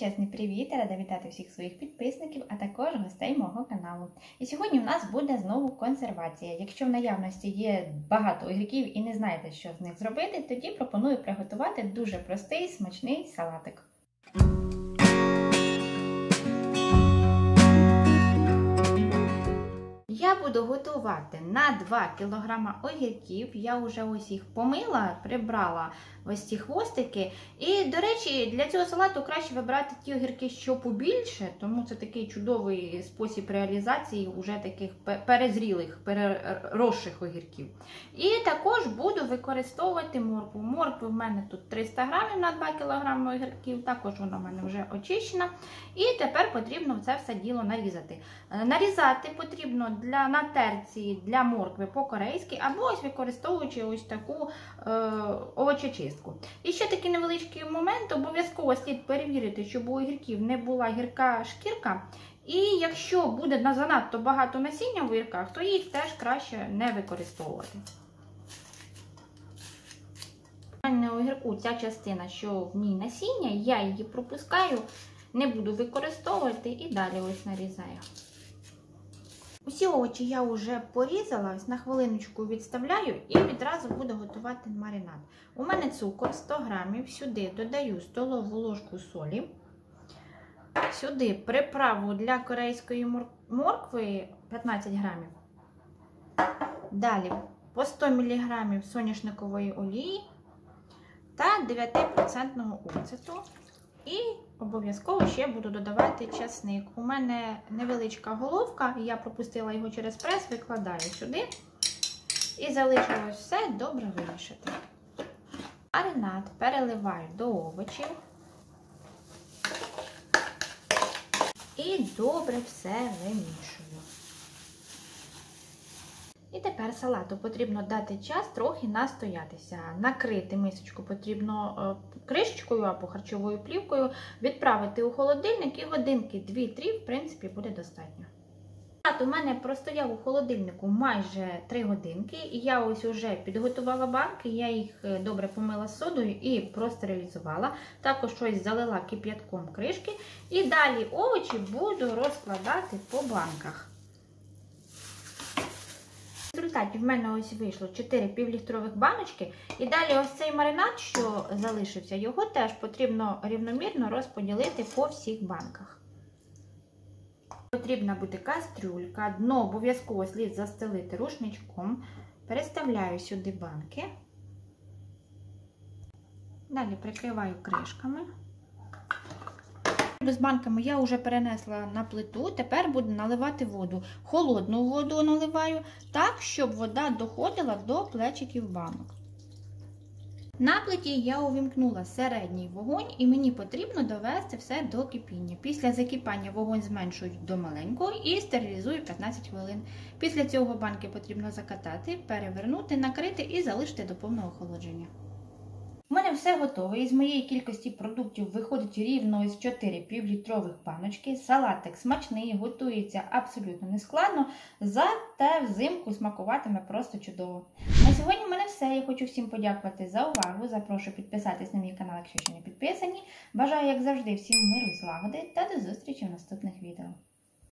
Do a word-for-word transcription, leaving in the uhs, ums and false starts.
величезний привіт! Я рада вітати всіх своїх підписників, а також гостей мого каналу. І сьогодні у нас буде знову консервація. Якщо в наявності є багато огірків і не знаєте, що з них зробити, тоді пропоную приготувати дуже простий, смачний салатик. Я буду готувати на два кілограми огірків. Я вже ось їх помила, прибрала ось ці хвостики. І, до речі, для цього салату краще вибирати ті огірки, що побільше, тому це такий чудовий спосіб реалізації уже таких перезрілих, переросших огірків. І також буду використовувати моркву. Моркви в мене тут триста грамів на два кілограми огірків, також вона в мене вже очищена. І тепер потрібно це все діло нарізати. Нарізати потрібно для, на терці для моркви по-корейськи, або ось використовуючи ось таку е, овочечистку. І ще такий невеличкий момент, обов'язково слід перевірити, щоб у огірків не була гірка шкірка. І якщо буде занадто багато насіння в огірках, то їх теж краще не використовувати. У мене у огірку ця частина, що в ній насіння, я її пропускаю, не буду використовувати і далі ось нарізаю. Усі овочі я вже порізала, ось на хвилиночку відставляю і відразу буду готувати маринад. У мене цукор сто грамів, сюди додаю столову ложку солі, сюди приправу для корейської моркви п'ятнадцять грамів, далі по сто міліграмів соняшникової олії та дев'ять відсотків оцету. І обов'язково ще буду додавати часник. У мене невеличка головка, я пропустила його через прес, викладаю сюди. І залишилось все добре вимішати. Маринад переливаю до овочів. І добре все вимішую. І тепер салату потрібно дати час трохи настоятися. Накрити мисочку потрібно кришечкою або харчовою плівкою, відправити у холодильник і годинки дві-три, в принципі, буде достатньо. Салат у мене простояв у холодильнику майже три годинки, і я ось уже підготувала банки, я їх добре помила содою і простерилізувала. Також ось залила кип'ятком кришки, і далі овочі буду розкладати по банках. В результаті в мене ось вийшло чотири півлітрових баночки. І далі ось цей маринад, що залишився, його теж потрібно рівномірно розподілити по всіх банках. Потрібна буде кастрюлька, дно обов'язково слід застелити рушничком. Переставляю сюди банки. Далі прикриваю кришками. З банками я вже перенесла на плиту, тепер буду наливати воду. Холодну воду наливаю, так, щоб вода доходила до плечиків банок. На плиті я увімкнула середній вогонь і мені потрібно довести все до кипіння. Після закипання вогонь зменшую до маленького і стерилізую п'ятнадцять хвилин. Після цього банки потрібно закатати, перевернути, накрити і залишити до повного охолодження. У мене все готове. Із моєї кількості продуктів виходить рівно ось чотири півлітрових баночки. Салатик смачний, готується абсолютно нескладно, зате взимку смакуватиме просто чудово. На сьогодні в мене все. Я хочу всім подякувати за увагу. Запрошую підписатись на мій канал, якщо ще не підписані. Бажаю, як завжди, всім миру і злагоди та до зустрічі в наступних відео.